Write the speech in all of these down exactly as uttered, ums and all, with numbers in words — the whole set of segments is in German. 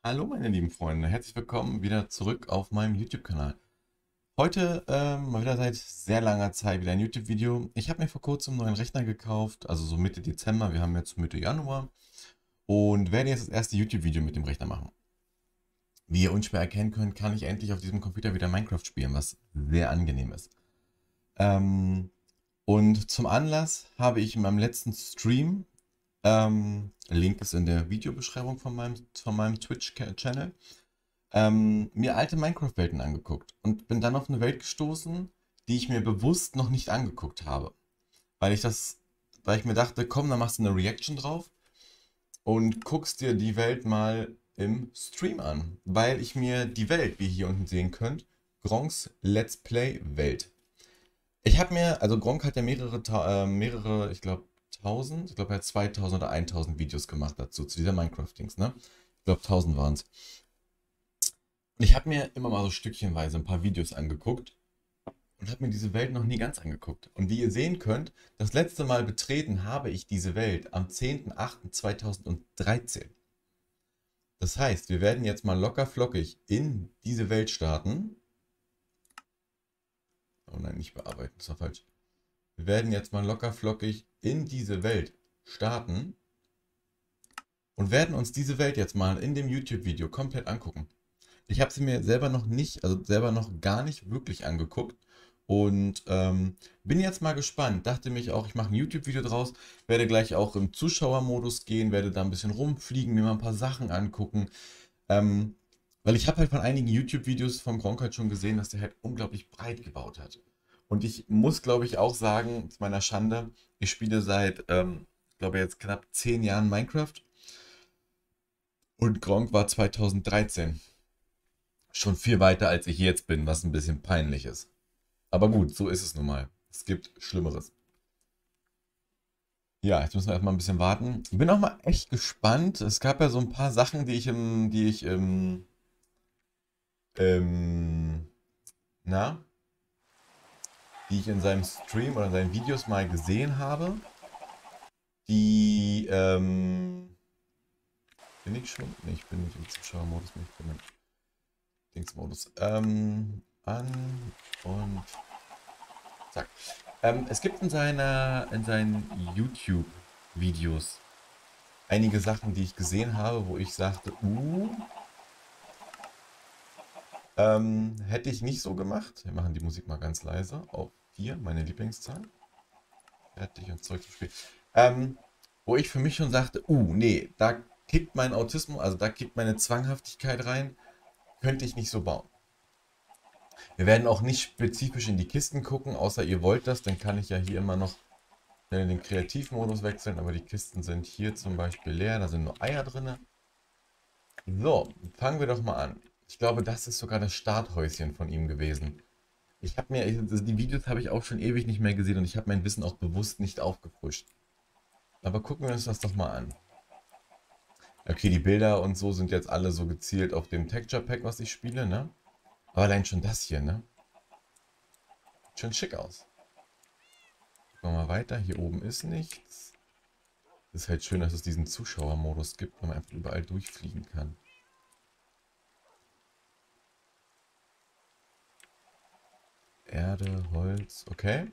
Hallo meine lieben Freunde, herzlich willkommen wieder zurück auf meinem YouTube-Kanal. Heute ähm, mal wieder seit sehr langer Zeit wieder ein YouTube-Video. Ich habe mir vor kurzem einen neuen Rechner gekauft, also so Mitte Dezember, wir haben jetzt Mitte Januar und werde jetzt das erste YouTube-Video mit dem Rechner machen. Wie ihr unschwer erkennen könnt, kann ich endlich auf diesem Computer wieder Minecraft spielen, was sehr angenehm ist. Ähm, und zum Anlass habe ich in meinem letzten Stream, ähm, Link ist in der Videobeschreibung von meinem, von meinem Twitch-Channel, ähm, mir alte Minecraft-Welten angeguckt und bin dann auf eine Welt gestoßen, die ich mir bewusst noch nicht angeguckt habe. Weil ich das, weil ich mir dachte, komm, dann machst du eine Reaction drauf und guckst dir die Welt mal im Stream an. Weil ich mir die Welt, wie ihr hier unten sehen könnt, Gronks Let's Play Welt. Ich habe mir, also Gronk hat ja mehrere, äh, mehrere, ich glaube, tausend, ich glaube, er hat zweitausend oder tausend Videos gemacht dazu, zu dieser Minecraft-Dings, ne? Ich glaube, tausend waren es. Und ich habe mir immer mal so stückchenweise ein paar Videos angeguckt und habe mir diese Welt noch nie ganz angeguckt. Und wie ihr sehen könnt, das letzte Mal betreten habe ich diese Welt am zehnten achten zweitausenddreizehn. Das heißt, wir werden jetzt mal locker flockig in diese Welt starten. Oh nein, nicht bearbeiten, das war falsch. Wir werden jetzt mal locker flockig in diese Welt starten und werden uns diese Welt jetzt mal in dem YouTube-Video komplett angucken. Ich habe sie mir selber noch nicht, also selber noch gar nicht wirklich angeguckt und ähm, bin jetzt mal gespannt. Dachte mich auch, ich mache ein YouTube-Video draus, werde gleich auch im Zuschauermodus gehen, werde da ein bisschen rumfliegen, mir mal ein paar Sachen angucken. Ähm, Weil ich habe halt von einigen YouTube-Videos von Gronkh halt schon gesehen, dass der halt unglaublich breit gebaut hat. Und ich muss, glaube ich, auch sagen, zu meiner Schande, ich spiele seit, ähm, ich glaube jetzt knapp zehn Jahren Minecraft und Gronkh war zweitausenddreizehn schon viel weiter als ich jetzt bin, was ein bisschen peinlich ist. Aber gut, so ist es nun mal. Es gibt Schlimmeres. Ja, jetzt müssen wir erstmal ein bisschen warten. Ich bin auch mal echt gespannt. Es gab ja so ein paar Sachen, die ich im, die ich im, ähm, na, die ich in seinem Stream oder in seinen Videos mal gesehen habe. Die, ähm, bin ich schon? Ne, ich bin nicht im Zuschauermodus, ich bin im Dingsmodus. Ähm, an und zack. Ähm, es gibt in seiner, in seinen YouTube-Videos einige Sachen, die ich gesehen habe, wo ich sagte, uh, ähm, hätte ich nicht so gemacht. Wir machen die Musik mal ganz leise auf vier, meine Lieblingszahl. Fertig und zurück zum Spiel. Ähm, Wo ich für mich schon sagte, uh, nee, da kickt mein Autismus, also da kickt meine Zwanghaftigkeit rein, könnte ich nicht so bauen. Wir werden auch nicht spezifisch in die Kisten gucken, außer ihr wollt das, dann kann ich ja hier immer noch in den Kreativmodus wechseln, aber die Kisten sind hier zum Beispiel leer, da sind nur Eier drin. So, fangen wir doch mal an. Ich glaube, das ist sogar das Starthäuschen von ihm gewesen. Ich habe mir, also die Videos habe ich auch schon ewig nicht mehr gesehen und ich habe mein Wissen auch bewusst nicht aufgefrischt. Aber gucken wir uns das doch mal an. Okay, die Bilder und so sind jetzt alle so gezielt auf dem Texture Pack, was ich spiele, ne? Aber allein schon das hier, ne? Sieht schon schick aus. Gucken wir mal weiter. Hier oben ist nichts. Ist halt schön, dass es diesen Zuschauermodus gibt, wo man einfach überall durchfliegen kann. Erde, Holz, okay.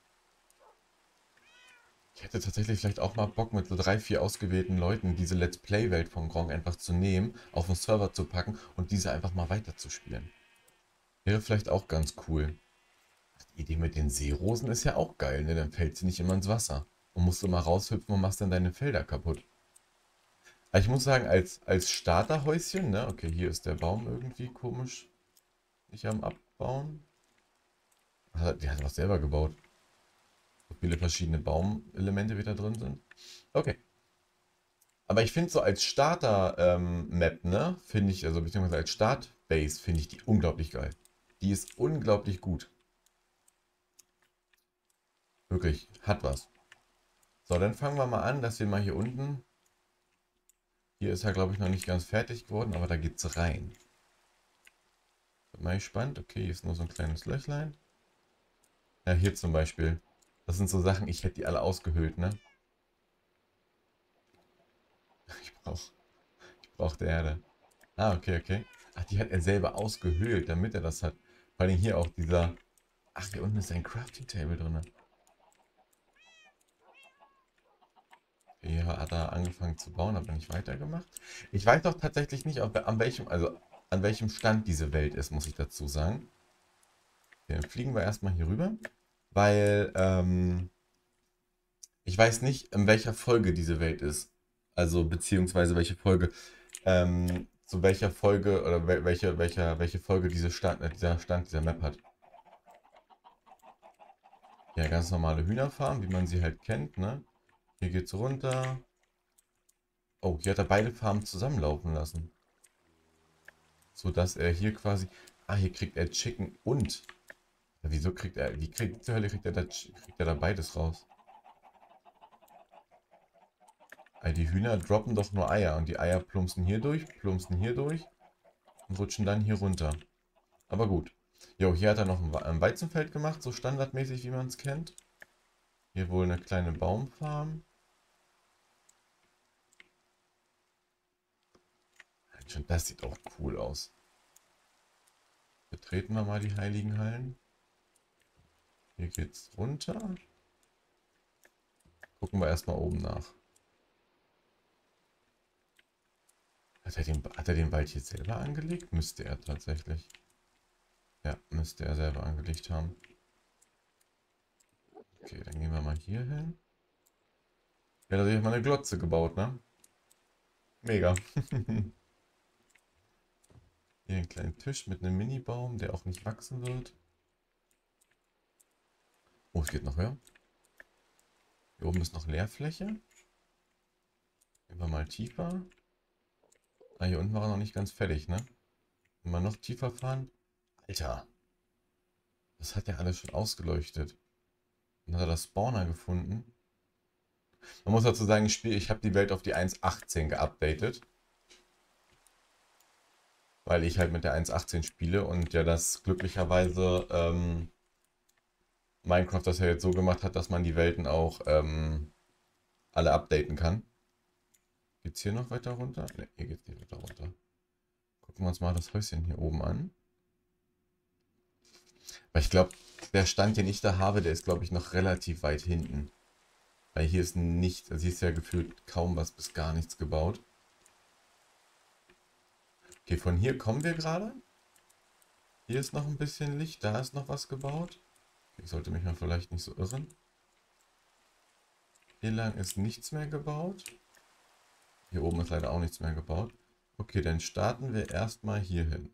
Ich hätte tatsächlich vielleicht auch mal Bock, mit so drei, vier ausgewählten Leuten diese Let's Play-Welt von Gronkh einfach zu nehmen, auf den Server zu packen und diese einfach mal weiterzuspielen. Wäre vielleicht auch ganz cool. Die Idee mit den Seerosen ist ja auch geil, ne? Dann fällt sie nicht immer ins Wasser. Und musst du mal raushüpfen und machst dann deine Felder kaputt. Aber ich muss sagen, als, als Starterhäuschen, ne? Okay, hier ist der Baum irgendwie komisch. Nicht am Abbauen. Die hat was selber gebaut. So viele verschiedene Baumelemente wieder drin sind. Okay. Aber ich finde so als Starter-Map, ähm, ne? Finde ich, also beziehungsweise als Start-Base finde ich die unglaublich geil. Die ist unglaublich gut. Wirklich, hat was. So, dann fangen wir mal an, dass wir mal hier unten. Hier ist er, glaube ich, noch nicht ganz fertig geworden, aber da geht's rein. Bin mal gespannt. Okay, hier ist nur so ein kleines Löchlein. Ja, hier zum Beispiel. Das sind so Sachen, ich hätte die alle ausgehöhlt, ne? Ich brauche ich brauch die Erde. Ah, okay, okay. Ach, die hat er selber ausgehöhlt, damit er das hat. Vor allem hier auch dieser... Ach, hier unten ist ein Crafting Table drin. Hier hat er angefangen zu bauen, aber nicht weitergemacht. Ich weiß doch tatsächlich nicht, ob, an welchem, also an welchem Stand diese Welt ist, muss ich dazu sagen. Okay, dann fliegen wir erstmal hier rüber, weil ähm, ich weiß nicht, in welcher Folge diese Welt ist. Also beziehungsweise welche Folge, ähm, zu welcher Folge oder wel- welche, welcher, welche Folge diese Stand, äh, dieser Stand dieser Map hat. Ja, ganz normale Hühnerfarm, wie man sie halt kennt, ne? Hier geht's runter. Oh, hier hat er beide Farmen zusammenlaufen lassen. So dass er hier quasi. Ah, hier kriegt er Chicken und. Ja, wieso kriegt er. Wie kriegt zur Hölle kriegt er da, kriegt er da beides raus? Also die Hühner droppen doch nur Eier und die Eier plumpsen hier durch, plumpsen hier durch und rutschen dann hier runter. Aber gut. Jo, hier hat er noch ein, ein Weizenfeld gemacht, so standardmäßig, wie man es kennt. Hier wohl eine kleine Baumfarm. Schon das sieht auch cool aus. Betreten wir mal die heiligen Hallen. Hier geht's runter. Gucken wir erstmal oben nach. Hat er, den, hat er den Wald hier selber angelegt? Müsste er tatsächlich. Ja, müsste er selber angelegt haben. Okay, dann gehen wir mal hier hin. Ja, da habe ich mal eine Glotze gebaut, ne? Mega. Hier einen kleinen Tisch mit einem Mini-Baum, der auch nicht wachsen wird. Oh, es geht noch höher. Hier oben ist noch Leerfläche. Gehen wir mal tiefer. Ah, hier unten war er noch nicht ganz fertig, ne? Wenn wir noch tiefer fahren. Alter, das hat ja alles schon ausgeleuchtet. Dann hat er das Spawner gefunden. Man muss dazu sagen, ich, spiel, ich habe die Welt auf die eins Punkt achtzehn geupdatet. Weil ich halt mit der eins Punkt achtzehn spiele und ja das glücklicherweise ähm, Minecraft das ja jetzt so gemacht hat, dass man die Welten auch ähm, alle updaten kann. Geht's hier noch weiter runter? Ne, hier geht's nicht weiter runter. Gucken wir uns mal das Häuschen hier oben an. Weil ich glaube, der Stand, den ich da habe, der ist, glaube ich, noch relativ weit hinten. Weil hier ist nicht, also hier ist ja gefühlt kaum was bis gar nichts gebaut. Okay, von hier kommen wir gerade. Hier ist noch ein bisschen Licht, da ist noch was gebaut. Ich sollte mich mal vielleicht nicht so irren. Hier lang ist nichts mehr gebaut. Hier oben ist leider auch nichts mehr gebaut. Okay, dann starten wir erstmal hier hin.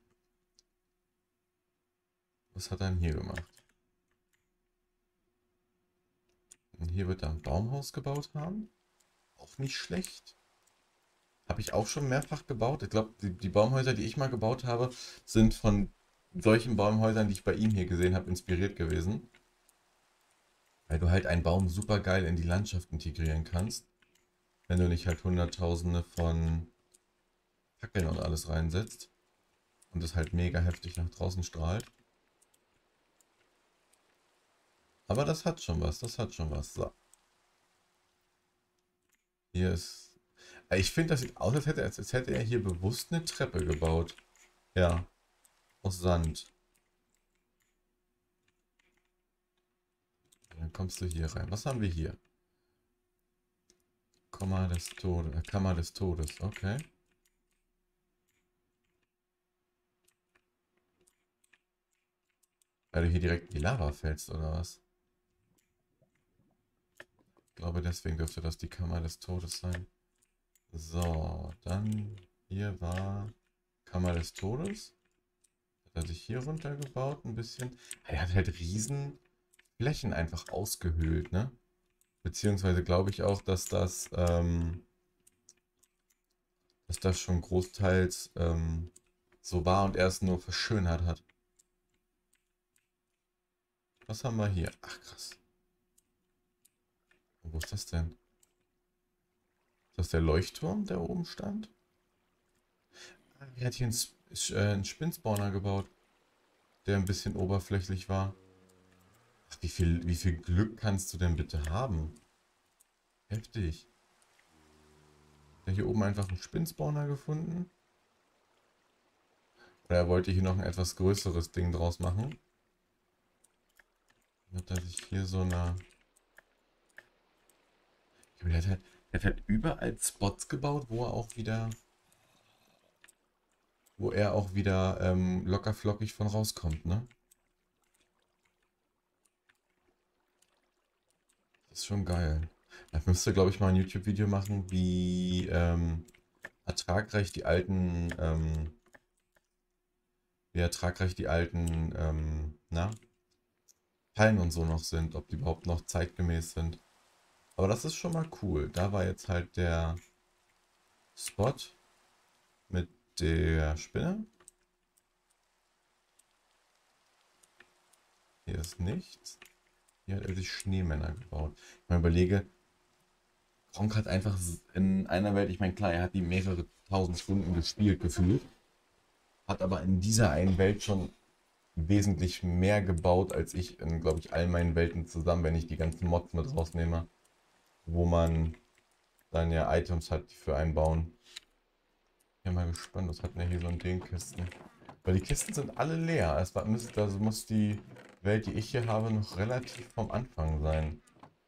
Was hat er denn hier gemacht? Und hier wird er ein Baumhaus gebaut haben. Auch nicht schlecht. Habe ich auch schon mehrfach gebaut. Ich glaube, die, die Baumhäuser, die ich mal gebaut habe, sind von solchen Baumhäusern, die ich bei ihm hier gesehen habe, inspiriert gewesen. Weil du halt einen Baum super geil in die Landschaft integrieren kannst. Wenn du nicht halt Hunderttausende von Fackeln und alles reinsetzt. Und es halt mega heftig nach draußen strahlt. Aber das hat schon was, das hat schon was. So. Hier ist... Ich finde, das sieht aus, als hätte, als hätte er hier bewusst eine Treppe gebaut. Ja, aus Sand. Dann kommst du hier rein. Was haben wir hier? Komma des Todes. Äh, Kammer des Todes. Okay. Weil du hier direkt in die Lava fällst, oder was? Ich glaube, deswegen dürfte das die Kammer des Todes sein. So, dann hier war Kammer des Todes. Hat er sich hier runtergebaut ein bisschen. Er hat halt riesen Flächen einfach ausgehöhlt, ne? Beziehungsweise glaube ich auch, dass das, ähm, dass das schon großteils ähm, so war und er es nur verschönert hat. Was haben wir hier? Ach krass. Wo ist das denn? Ist das der Leuchtturm, der oben stand? Ah, er hat hier einen, Sp- äh, einen Spinnspawner gebaut, der ein bisschen oberflächlich war. Ach, wie viel, wie viel Glück kannst du denn bitte haben? Heftig. Der hier oben einfach einen Spinnspawner gefunden. Oder er wollte hier noch ein etwas größeres Ding draus machen. Hat er sich hier so eine... Der hat, halt, der hat halt überall Spots gebaut, wo er auch wieder... Wo er auch wieder ähm, locker flockig von rauskommt, ne? Das ist schon geil. Da müsste, glaube ich, mal ein YouTube-Video machen, wie ähm, ertragreich die alten... Ähm, wie ertragreich die alten... Ähm, na? Fallen und so noch sind, ob die überhaupt noch zeitgemäß sind. Aber das ist schon mal cool. Da war jetzt halt der Spot mit der Spinne. Hier ist nichts. Hier hat er sich Schneemänner gebaut. Ich mal überlege, Gronkh hat einfach in einer Welt, ich meine klar, er hat die mehrere tausend Stunden gespielt, gefühlt. Hat aber in dieser einen Welt schon wesentlich mehr gebaut als ich in, glaube ich, all meinen Welten zusammen, wenn ich die ganzen Mods mit rausnehme, wo man dann ja Items hat, die für einen bauen. Ich bin mal gespannt, was hat denn hier so in den Kisten? Weil die Kisten sind alle leer. Es war, müsste, also muss die Welt, die ich hier habe, noch relativ vom Anfang sein.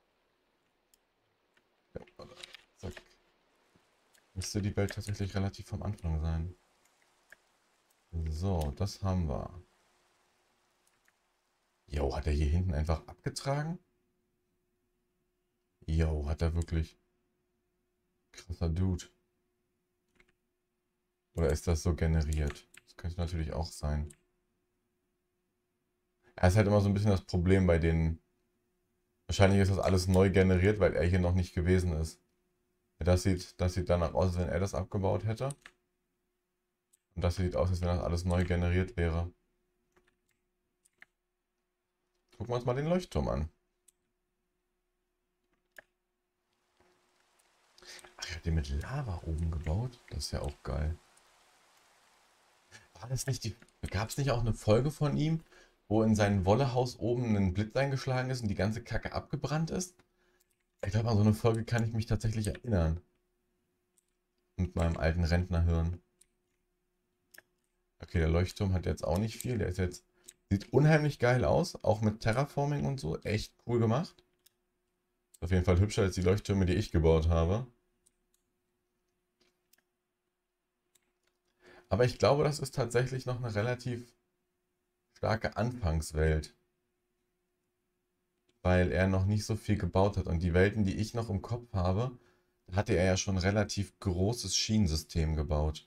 Ja, zack. Müsste die Welt tatsächlich relativ vom Anfang sein. So, das haben wir. Jo, hat er hier hinten einfach abgetragen? Jo, hat er wirklich. Krasser Dude. Oder ist das so generiert? Das könnte natürlich auch sein. Er ist halt immer so ein bisschen das Problem bei denen. Wahrscheinlich ist das alles neu generiert, weil er hier noch nicht gewesen ist. Das sieht, das sieht danach aus, als wenn er das abgebaut hätte. Und das sieht aus, als wenn das alles neu generiert wäre. Gucken wir uns mal den Leuchtturm an. Ach, ich habe den mit Lava oben gebaut. Das ist ja auch geil. War das nicht die... Gab es nicht auch eine Folge von ihm, wo in sein Wollehaus oben ein Blitz eingeschlagen ist und die ganze Kacke abgebrannt ist? Ich glaube, an so eine Folge kann ich mich tatsächlich erinnern. Mit meinem alten Rentnerhirn. Okay, der Leuchtturm hat jetzt auch nicht viel. Der ist jetzt... Sieht unheimlich geil aus. Auch mit Terraforming und so. Echt cool gemacht. Ist auf jeden Fall hübscher als die Leuchttürme, die ich gebaut habe. Aber ich glaube, das ist tatsächlich noch eine relativ starke Anfangswelt. Weil er noch nicht so viel gebaut hat. Und die Welten, die ich noch im Kopf habe, da hatte er ja schon ein relativ großes Schienensystem gebaut.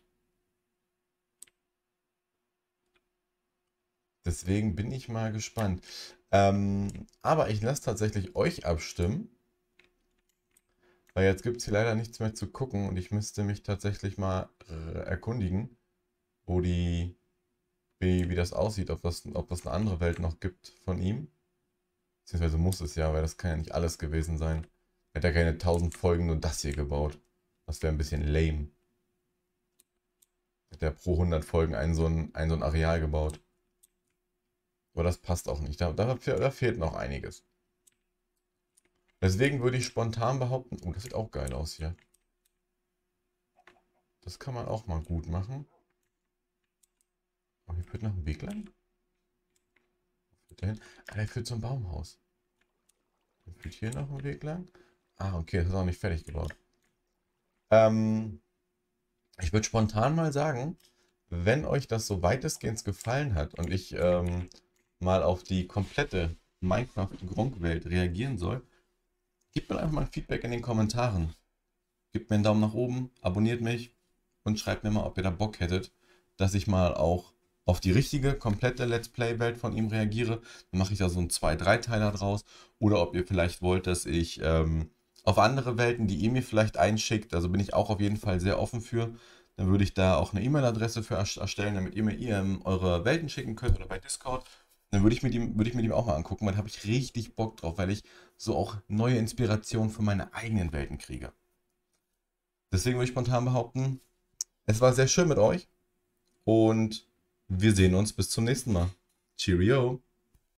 Deswegen bin ich mal gespannt. Ähm, aber ich lasse tatsächlich euch abstimmen. Weil jetzt gibt es hier leider nichts mehr zu gucken und ich müsste mich tatsächlich mal äh, erkundigen, wo die, wie, wie das aussieht, ob das, ob das eine andere Welt noch gibt von ihm. Beziehungsweise muss es ja, weil das kann ja nicht alles gewesen sein. Er hat ja keine tausend Folgen nur das hier gebaut. Das wäre ein bisschen lame. Hat er pro hundert Folgen ein so ein, ein so ein Areal gebaut. Aber das passt auch nicht. Da, da, da fehlt noch einiges. Deswegen würde ich spontan behaupten, oh, das sieht auch geil aus hier. Das kann man auch mal gut machen. Oh, hier führt noch ein Weg lang. Führt der hin? Ah, der führt zum Baumhaus. Dann führt hier noch ein Weg lang. Ah, okay, das ist auch nicht fertig gebaut. Ähm, ich würde spontan mal sagen, wenn euch das so weitestgehend gefallen hat und ich ähm, mal auf die komplette Minecraft-Gronkh-Welt reagieren soll, gebt mir einfach mal ein Feedback in den Kommentaren. Gebt mir einen Daumen nach oben, abonniert mich und schreibt mir mal, ob ihr da Bock hättet, dass ich mal auch auf die richtige, komplette Let's Play-Welt von ihm reagiere. Dann mache ich da so einen zwei drei Teiler draus. Oder ob ihr vielleicht wollt, dass ich ähm, auf andere Welten, die ihr mir vielleicht einschickt, also bin ich auch auf jeden Fall sehr offen für, dann würde ich da auch eine E-Mail-Adresse für erstellen, damit ihr mir ihr, eure Welten schicken könnt oder bei Discord. Dann würde ich, mit ihm, würde ich mir die auch mal angucken, weil da habe ich richtig Bock drauf, weil ich so auch neue Inspirationen für meine eigenen Welten kriege. Deswegen würde ich spontan behaupten, es war sehr schön mit euch und wir sehen uns bis zum nächsten Mal. Cheerio!